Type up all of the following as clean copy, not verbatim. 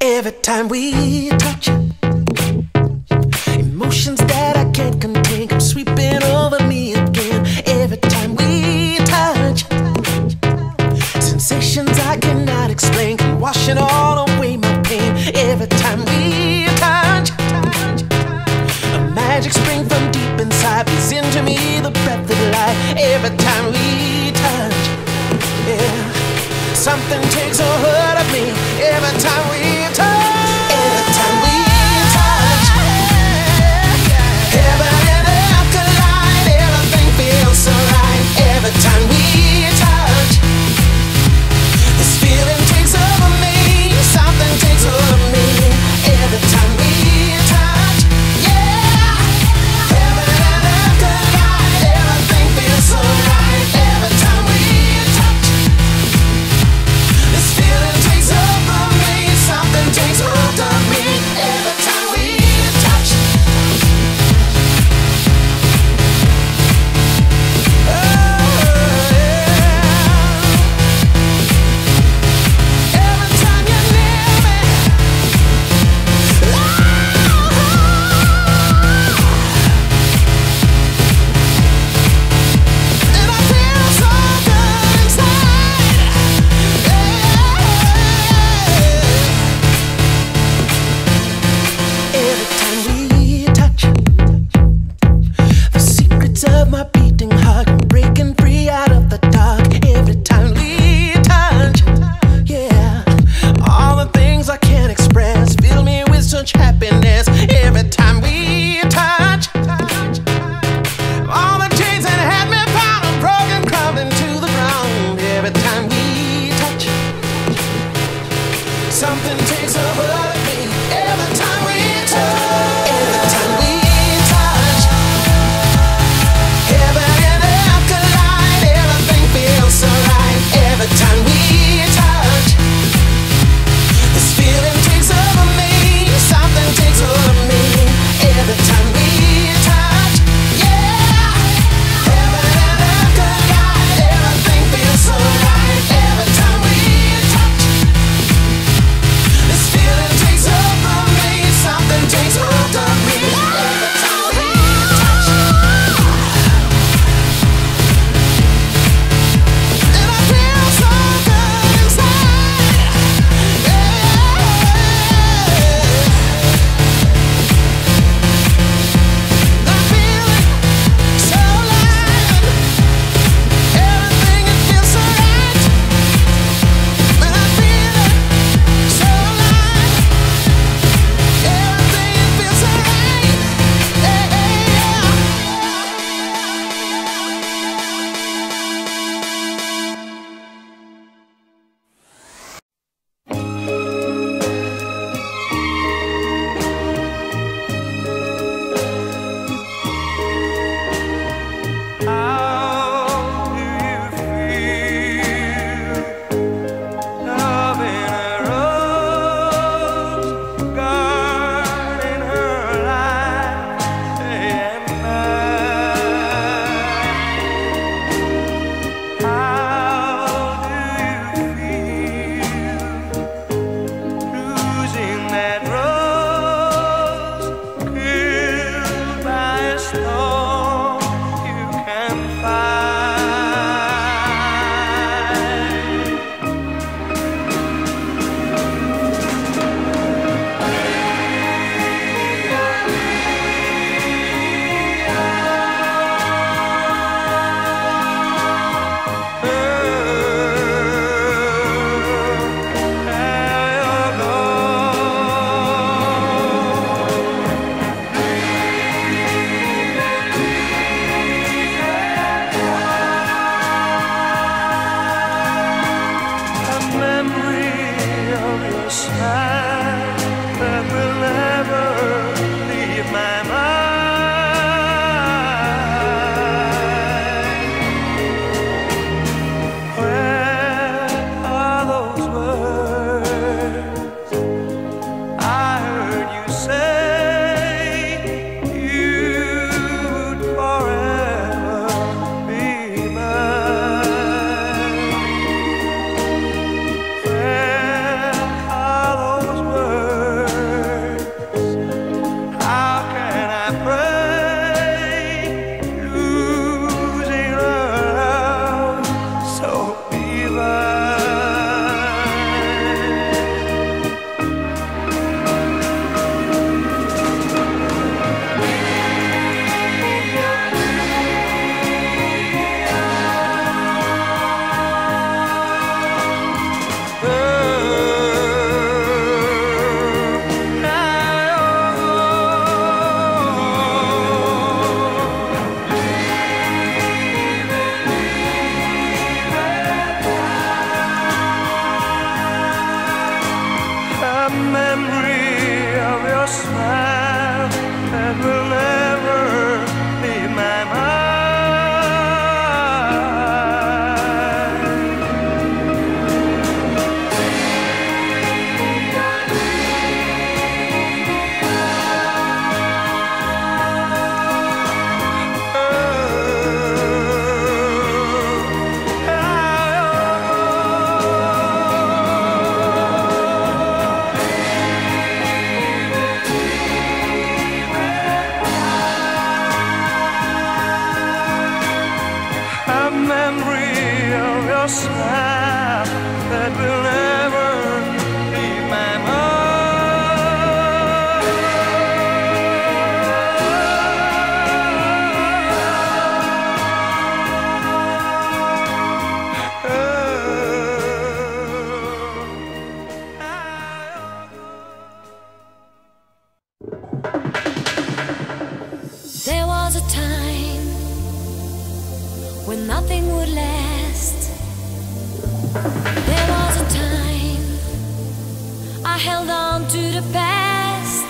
Every time we touch, emotions that I can't contain come sweeping over me again. Every time we touch, sensations I cannot explain come washing all away my pain. Every time we touch, a magic spring from deep inside breathes into me the breath of life. Every time we touch, yeah, something takes a hold of me. Every time we touch, every time we touch, heaven and earth collide. Everything feels so right. Every time we touch, this feeling takes over me. Something takes hold of me. Every time we touch, yeah, heaven and earth collide. Everything feels so right. Every time we touch, this feeling takes over me. Something takes hold of me. Every time we touch, oh yeah. Every time you're near me, and I feel so good inside. Every time we touch, the secrets of my beating heart come breaking free out of the dark. Every time we touch, yeah, all the things I can't express fill me with such happiness. Every time we touch, all the chains that had me bound are broken, crumbling to the ground. Every time we touch, something takes a hold of me. Every time we touch, every time we touch, heaven and earth collide. Everything feels so right. Every time we touch, this feeling takes over me. Something takes hold of me. Every time we touch, yeah, heaven and earth collide. Everything feels so right. Every time we touch, this feeling takes over memory of your smile that will never leave my mind. Memory of your smile that will never leave my mind. There was a time when nothing would last. There was a time I held on to the past.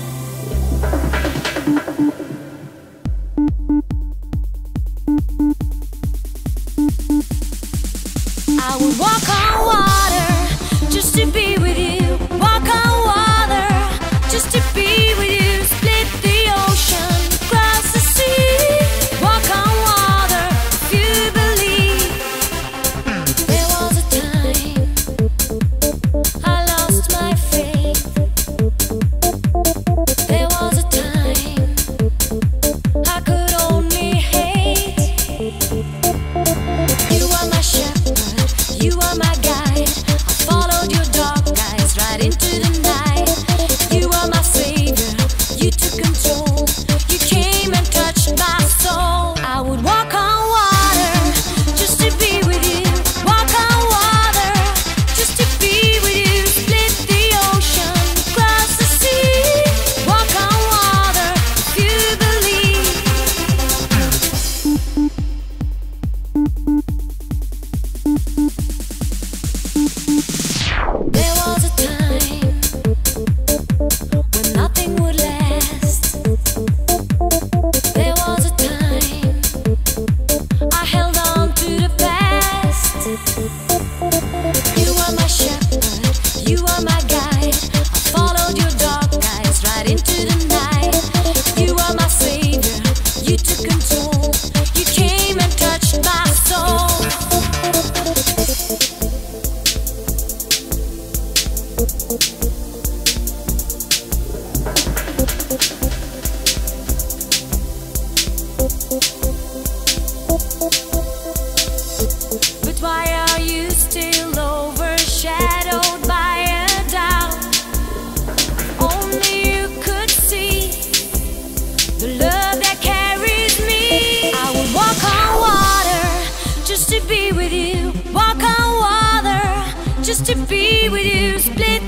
I would walk on water just to be with you. Walk on water just to be with you. Split the ocean, cross the sea. Walk on water if you believe. There was a time I lost my faith. There was a time I could only hate. You are my shepherd, you are my guide. I followed your dark eyes right into the night. You are my savior, you took control. You came and touched my soul. I would walk on water just to be with you. Walk on water just to be with you. Split the ocean, cross the sea. Walk on water if you believe. There was a time when nothing would last. There was a time I held on to the past. You are my shepherd, you are my guide. I followed your dark eyes right into the night. You are my savior, you took control. You came and touched my soul. But why are you still overshadowed by a doubt? Only you could see the love that carries me. I would walk on water just to be with you. Walk on water just to be with you. Split